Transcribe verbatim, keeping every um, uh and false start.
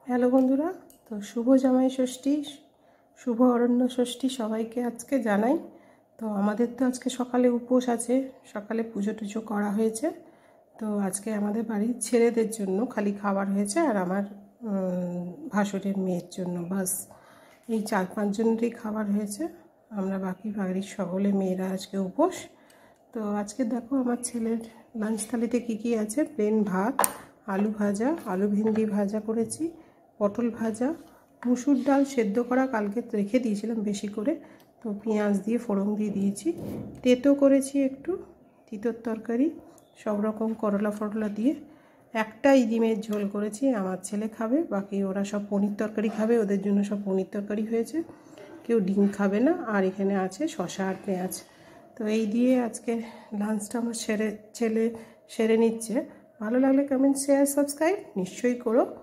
Hello বন্ধুরা, তো শুভ জামাই ষষ্ঠী, শুভ অরণ্য ষষ্ঠী সবাইকে আজকে জানাই। তো আমাদের তো আজকে সকালে উপোস আছে, সকালে পুজো টুজো করা হয়েছে। তো আজকে আমাদের বাড়ির ছেলেদের জন্য খালি খাবার হয়েছে, আর আমার ভাসুরের মেয়ের জন্য বাস এই চার পাঁচজনেরই খাবার হয়েছে। আমরা বাকি বাড়ির সকলে মেয়েরা আজকে উপোস। তো আজকে দেখো আমার ছেলের লাঞ্চ থালিতে কী কী আছে। প্লেন ভাত, আলু ভাজা, আলু ভেন্ডি ভাজা করেছি, পটল ভাজা, মুসুর ডাল সেদ্ধ করা কালকে রেখে দিয়েছিলাম বেশি করে, তো পেঁয়াজ দিয়ে ফোড়ন দিয়ে দিয়েছি। তেতো করেছি একটু, তিতোর তরকারি, সব রকম করলা ফরলা দিয়ে। একটাই ডিমের ঝোল করেছি, আমার ছেলে খাবে, বাকি ওরা সব পনির তরকারি খাবে, ওদের জন্য সব পনির তরকারি হয়েছে, কেউ ডিম খাবে না। আর এখানে আছে শসা আর পেঁয়াজ। তো এই দিয়ে আজকে লাঞ্চটা আমার সেরে ছেলে সেরে নিচ্ছে। ভালো লাগলে কমেন্ট, শেয়ার, সাবস্ক্রাইব নিশ্চয়ই করো।